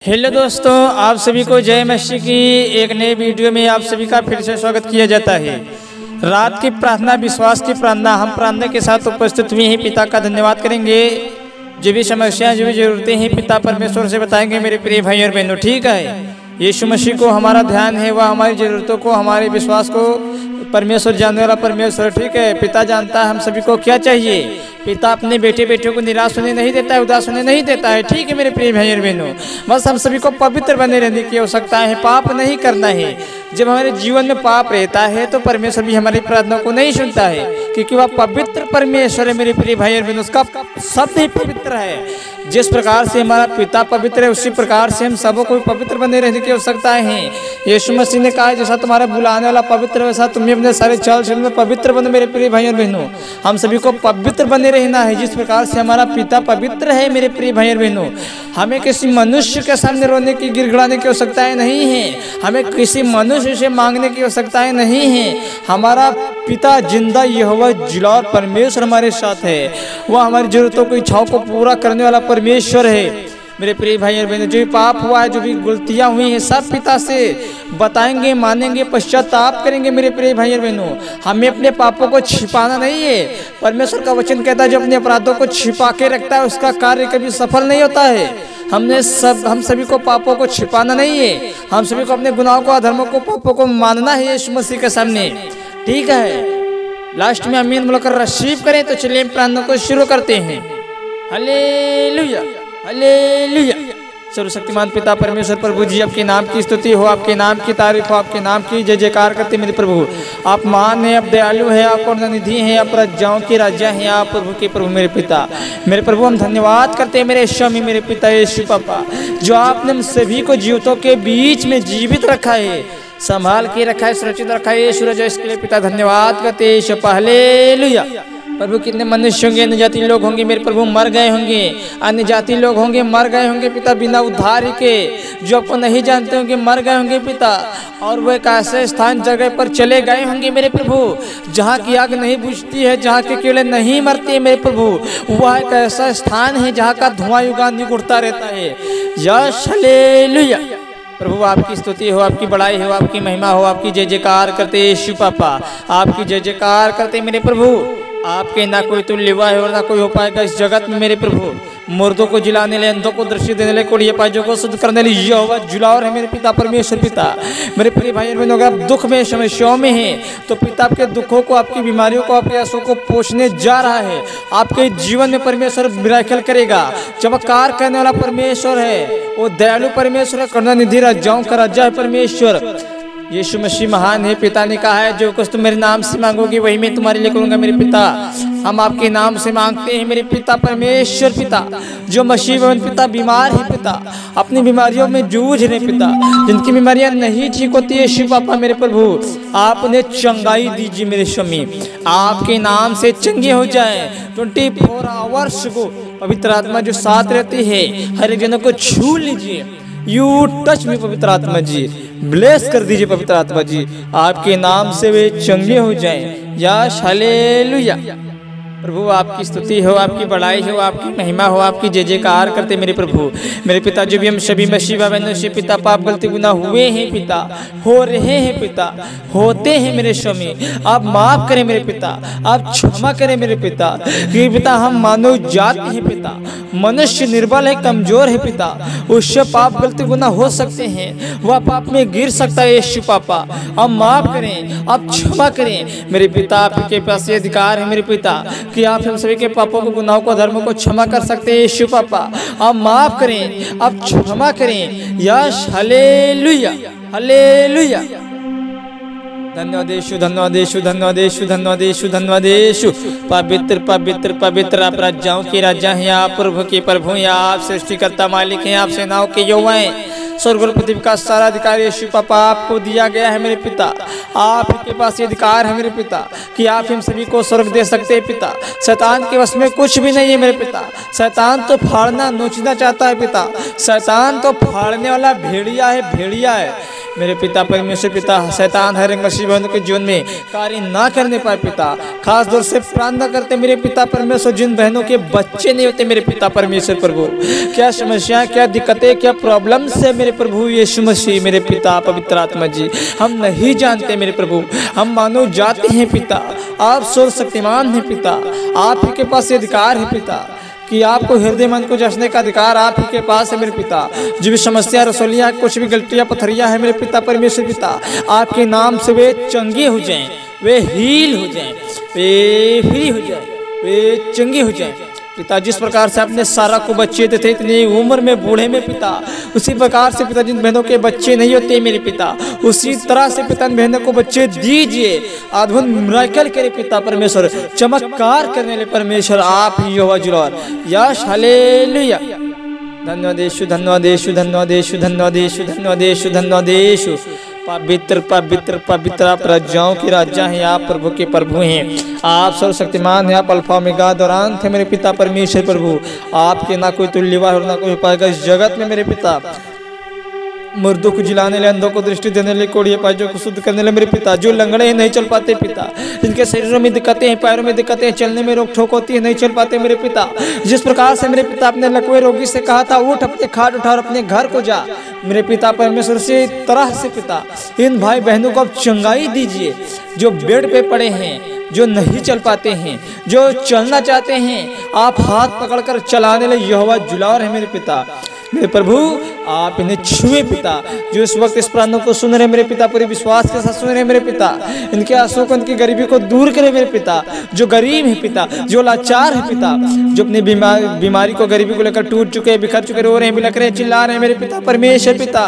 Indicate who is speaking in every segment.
Speaker 1: Hello दोस्तों, आप सभी को जय मसीह की एक नई वीडियो में आप सभी का फिर से स्वागत किया जाता है। रात की प्रार्थना, विश्वास की प्रार्थना, हम प्रार्थना के साथ उपस्थित हुए हैं। पिता का धन्यवाद करेंगे। जो भी समस्याएं, जो भी जरूरतें हैं, पिता परमेश्वर से बताएंगे मेरे प्रिय भाई और बहनों। ठीक है, यीशु मसीह को हमारा ध्यान है, वह हमारी जरूरतों को, हमारे विश्वास को परमेश्वर जानने वाला परमेश्वर। ठीक है, पिता जानता है हम सभी को क्या चाहिए। पिता अपने बेटे बेटियों को निराश होने नहीं देता है, उदास होने नहीं देता है। ठीक है मेरे प्रिय भाई और बहनों, बस हम सभी को पवित्र बने रहने की आवश्यकता है, पाप नहीं करना है। जब हमारे जीवन में पाप रहता है तो परमेश्वर भी हमारी प्रार्थना को नहीं सुनता है, क्योंकि वह पवित्र परमेश्वर है। मेरे प्रिय भाई और बहनों, उसका शब्द ही पवित्र है। जिस प्रकार से हमारा पिता पवित्र है, उसी प्रकार से हम सबों को पवित्र बने रहने की आवश्यकता है। यीशु मसीह ने कहा, जैसा तुम्हारा बुलाने वाला पवित्र है, वैसा तुम भी अपने सारे चाल चलन में पवित्र बनो। मेरे प्रिय भाई और बहनों, हम सभी को पवित्र बने रहना है, जिस प्रकार से हमारा पिता पवित्र है। मेरे प्रिय भाई और बहनों, हमें किसी मनुष्य के सामने रोने की, गिड़गिड़ाने की आवश्यकताएं नहीं है। हमें किसी मनुष्य से मांगने की आवश्यकताएं नहीं है। हमारा पिता जिंदा यहोवा जिलावर परमेश्वर हमारे साथ है। वह हमारी जरूरतों को, इच्छाओं को पूरा करने वाला परमेश्वर है। मेरे प्रिय भाई और बहनों, जो भी पाप हुआ है, जो भी गलतियां हुई हैं, सब पिता से बताएंगे, मानेंगे, पश्चाताप करेंगे। मेरे प्रिय भाई और बहनों, हमें अपने पापों को छिपाना नहीं है। परमेश्वर का वचन कहता है, जो अपने अपराधों को छिपा के रखता है उसका कार्य कभी सफल नहीं होता है। हम सभी को पापों को छिपाना नहीं है। हम सभी को अपने गुनाहों को, अधर्मों को, पापों को मानना है यीशु मसीह के सामने। ठीक है, लास्ट में आमीन बोलकर रिसीव करें। तो चलिए हम प्रार्थना को शुरू करते हैं। Hallelujah, hallelujah. सर्वशक्तिमान पिता परमेश्वर प्रभु जी, आपके नाम की स्तुति हो, आपके नाम की तारीफ हो, आपके नाम की जय जयकार करते मेरे प्रभु। आप महान हैं, आप दयालु हैं, आप करुणानिधि हैं, आप राजाओं के राजा हैं, आप प्रभु के प्रभु। मेरे पिता, मेरे प्रभु, हम धन्यवाद करते हैं मेरे स्वामी, मेरे पिता यीशु पापा, जो आपने हम सभी को जीवितों के बीच में जीवित रखा है, संभाल के रखा है, सुरक्षित रखा है। सूरज, इसके लिए पिता धन्यवाद करते हैं। हालेलुया। प्रभु, कितने मनुष्य होंगे, अन्य जाति लोग होंगे मेरे प्रभु, मर गए होंगे, अन्य जाति लोग होंगे, मर गए होंगे पिता, बिना उद्धार के, जो आपको नहीं जानते होंगे, मर गए होंगे पिता। और वह एक ऐसे स्थान, जगह पर चले गए होंगे मेरे प्रभु, जहाँ की आग नहीं बुझती है, जहाँ के कीड़े नहीं मरते मेरे प्रभु। वह एक ऐसा स्थान है जहाँ का धुआं युगांत उड़ता रहता है। यश, हालेलुया। प्रभु, आपकी स्तुति हो, आपकी बड़ाई हो, आपकी महिमा हो, आपकी जय जयकार करते यीशु पापा, आपकी जय जयकार करते मेरे प्रभु। आपके ना कोई तुल्य हुआ है और ना कोई हो पाएगा इस जगत में मेरे प्रभु। मुर्दों को जिलाने ले, अंधों को दृष्टि देने ले, कोड़िए पाजों को शुद्ध करने ले यहोवा जिलावर है मेरे पिता परमेश्वर पिता। मेरे प्रिय भाई और बहनों, अगर आप दुख में, समस्याओं में हैं, तो पिता आपके दुखों को, आपकी बीमारियों को, आपके आंसुओं को पोंछने जा रहा है। आपके जीवन में परमेश्वर मिराकल करेगा। चमत्कार करने वाला परमेश्वर है, वो दयालु परमेश्वर है, करुणानिधि, राजाओं का राजा है परमेश्वर। यीशु मसीह महान है। पिता ने कहा है, जो कुछ तुम मेरे नाम से मांगोगी वही मैं तुम्हारे लिए करूंगा मेरे पिता। हम आपके नाम से मांगते हैं मेरे पिता परमेश्वर पिता। जो मसीह भवन पिता बीमार है पिता, अपनी बीमारियों में जूझ रहे पिता, जिनकी बीमारियां नहीं ठीक होती है शिव पापा मेरे प्रभु, आप उन्हें चंगाई दीजिए मेरे स्वामी। आपके नाम से चंगे हो जाए। 24 आवर्स को पवित्र आत्मा जो साथ रहती है, हर एक जनों को छू लीजिए। यू टच मी पवित्र आत्मा जी, ब्लेस कर दीजिए पवित्र आत्मा जी। आपके नाम से वे चंगे हो जाएं। यश, हालेलुया। प्रभु, आपकी स्तुति हो, आपकी बड़ाई हो, आपकी महिमा हो, आपकी जय जयकार करते मेरे प्रभु। मेरे पिता, जो भी हम सभी मसीह बहनों से पिता पाप गलती गुनाह हुए हैं पिता, हो रहे हैं पिता, होते हैं मेरे स्वामी, आप माफ करें मेरे पिता, आप क्षमा करें मेरे पिता। क्योंकि पिता हम मानव जाति हैं पिता, मनुष्य निर्बल है, कमजोर है पिता, उससे पाप गलती गुनाह हो सकते हैं, वह पाप में गिर सकता है यीशु पापा। आप माफ करें, आप क्षमा करें मेरे पिता। आपके पास ये अधिकार है मेरे पिता कि आप हम सभी के पापों को, गुनाहों को, धर्मों को क्षमा कर सकते हैं यीशु पापा। आप माफ करें, आप क्षमा करें। यश, हालेलुया, हालेलुया। धन्यवाद यीशु, धन्यवाद यीशु, धन्यवाद यीशु, धन्यवाद यीशु, धन्यवाद यीशु। पवित्र पवित्र पवित्र आप राजाओं के राजा हैं, आप प्रभु के प्रभु हैं, आप सृष्टिकर्ता मालिक हैं, आप सेनाओं के यहोवा हैं। स्वर्ग और पृथ्वी का सारा अधिकार यीशु पापा आपको दिया गया है मेरे पिता। आपके पास ये अधिकार है मेरे पिता कि आप हम सभी को स्वर्ग दे सकते हैं पिता। शैतान के वश में कुछ भी नहीं है मेरे पिता। शैतान तो फाड़ना, नोचना चाहता है पिता। शैतान तो फाड़ने वाला भेड़िया है, भेड़िया है। मेरे पिता परमेश्वर पिता शैतान हर एक मसीह बहनों के जीवन में कार्य ना करने पाए पिता। खास तौर से प्रार्थना करते मेरे पिता परमेश्वर जिन बहनों के बच्चे नहीं होते मेरे पिता परमेश्वर प्रभु, क्या समस्याएं, क्या दिक्कतें, क्या प्रॉब्लम है मेरे प्रभु यीशु मसीह मेरे पिता पवित्र आत्मा जी, हम नहीं जानते मेरे प्रभु, हम मानव जाते हैं पिता, आप सर्वशक्तिमान हैं पिता, आप ही के पास अधिकार है पिता कि आपको हृदय मन को जसने का अधिकार आप ही के पास है मेरे पिता। जो भी समस्या रसोलियाँ कुछ भी गलतियाँ पथरियाँ है मेरे पिता परमेश्वर पिता, आपके नाम से वे चंगे हो जाएं, वे हील हो जाएं, वे फ्री हो जाएं, वे चंगे हो जाएं पिता। जिस प्रकार से आपने सारा को बच्चे देते इतनी उम्र में बूढ़े में पिता, उसी प्रकार से पिता जिन बहनों के बच्चे नहीं होते मेरे पिता, उसी तरह से पिता इन बहनों को बच्चे दीजिए। अद्भुत मिराकल करे पिता परमेश्वर, चमत्कार करने वाले परमेश्वर आप ही यहोवा जुलार। यश हालेलुया। धन्यवाद यीशु, धन्यवाद यीशु, धन्यवाद यीशु, धन्यवाद यीशु, धन्यवाद यीशु, धन्यवाद यीशु। पवित्र पवित्र पवित्र आप राजाओं के राजा हैं, आप प्रभु के प्रभु हैं, आप सर्वशक्तिमान हैं, आप अल्फा ओमेगा दौरान थे मेरे पिता परमेश्वर प्रभु। आपके ना कोई तुल्यवा और ना कोई पाएगा इस जगत में मेरे पिता। मुर्दों को जिलाने ले, अंधों को दृष्टि देने ले, कोड़िए पाइजों को शुद्ध करने ले मेरे पिता। जो लंगड़े हैं नहीं चल पाते पिता, जिनके शरीरों में दिक्कतें हैं, पैरों में दिक्कतें हैं, चलने में रोक ठोक होती है, नहीं चल पाते मेरे पिता। जिस प्रकार से मेरे पिता अपने लकवे रोगी से कहा था उठ अपने खाट उठा और अपने घर को जा मेरे पिता परमेश्वर, से तरह से पिता इन भाई बहनों को आप चंगाई दीजिए। जो बेड पे पड़े हैं, जो नहीं चल पाते हैं, जो चलना चाहते हैं, आप हाथ पकड़कर चलाने ले यहोवा जुलावर है मेरे पिता मेरे प्रभु। आप इन्हें छुए पिता, जो इस वक्त इस प्रार्थना को सुन रहे मेरे पिता, पूरे विश्वास के साथ सुन रहे मेरे पिता। इनके आंसुओं को, इनकी गरीबी को दूर करे मेरे पिता। जो गरीब है पिता, जो लाचार है पिता, जो अपनी बीमारी को, गरीबी को लेकर टूट चुके, बिखर चुके, रो रहे हैं, बिलख रहे हैं, चिल्ला रहे हैं मेरे पिता परमेश्वर पिता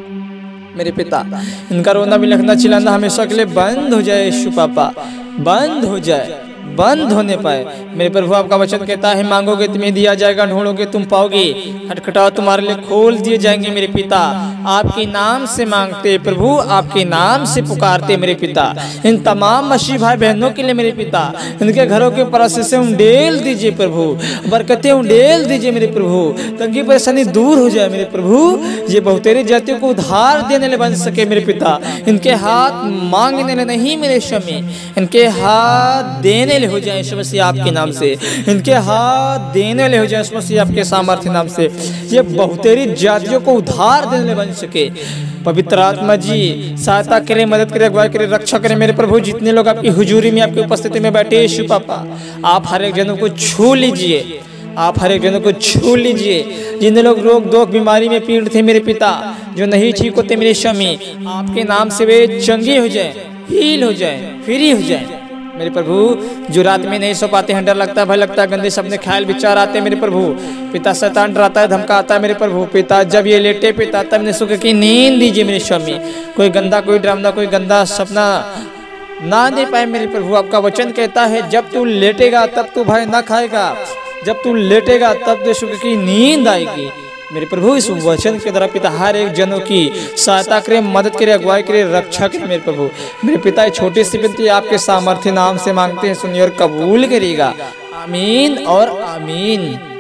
Speaker 1: मेरे पिता। इनका रोना बिलखना चिल्लाना हमेशा के लिए बंद हो जाए यीशु पापा, बंद हो जाए, बंद होने पाए मेरे प्रभु। आपका वचन कहता है मांगोगे तुम्हें दिया जाएगा, ढूंढोगे तुम पाओगे, खटखटाओ तुम्हारे लिए खोल दिए जाएंगे मेरे पिता। आपके नाम से मांगते प्रभु, आपके नाम से पुकारते मेरे पिता। इन तमाम मसीह भाई बहनों के लिए मेरे पिता, इनके घरों के ऊपर से उंडेल दीजिए प्रभु, बरकतें उंडेल दीजिए मेरे प्रभु, तंगी परेशानी दूर हो जाए मेरे प्रभु। ये बहुतेरी जातियों को उधार देने ले बन सके मेरे पिता। इनके हाथ मांगने ले नहीं मेरे शमी, इनके हाथ देने हो जाए यीशु मसीह आपके नाम से, इनके हाथ देने ले हो जाए यीशु मसीह आपके सामर्थ्य नाम से। ये बहुतेरी जातियों को उधार देने बन सके पवित्र आत्मा जी। सहायता करें, मदद करें, अगुवाई करें, रक्षा करें मेरे प्रभु। जितने लोग आपकी हुजूरी में, आपकी उपस्थिति में बैठे यीशु पापा, आप हर एक जनों को छू लीजिए, आप हर एक जनों को छू लीजिए। जिन लोग रोग दोख बीमारी में पीड़ित थे मेरे पिता, जो नहीं ठीक होते मेरे शमी, आपके नाम से वे चंगे हो जाए, हील हो जाए, फ्री हो जाए मेरे प्रभु। जो रात में नहीं सो पाते हैं, डर लगता है, भय लगता है, गंदे सपने ख्याल विचार आते हैं मेरे प्रभु पिता। शैतान डराता है, धमकाता है मेरे प्रभु पिता। जब ये लेटे पिता, तब ने सुख की नींद दीजिए मेरे स्वामी। कोई गंदा, कोई ड्रामा, कोई गंदा सपना ना दे पाए मेरे प्रभु। आपका वचन कहता है जब तू लेटेगा तब तू भय ना खाएगा, जब तू लेटेगा तब तुझे सुख की नींद आएगी मेरे प्रभु। इस वचन के द्वारा पिता हर एक जनों की सहायता करे, मदद करे, अगुवाई करे, रक्षा करे मेरे प्रभु। मेरे पिता छोटी सी विनती आपके सामर्थ्य नाम से मांगते हैं, सुनिए और कबूल करिएगा। आमीन और आमीन।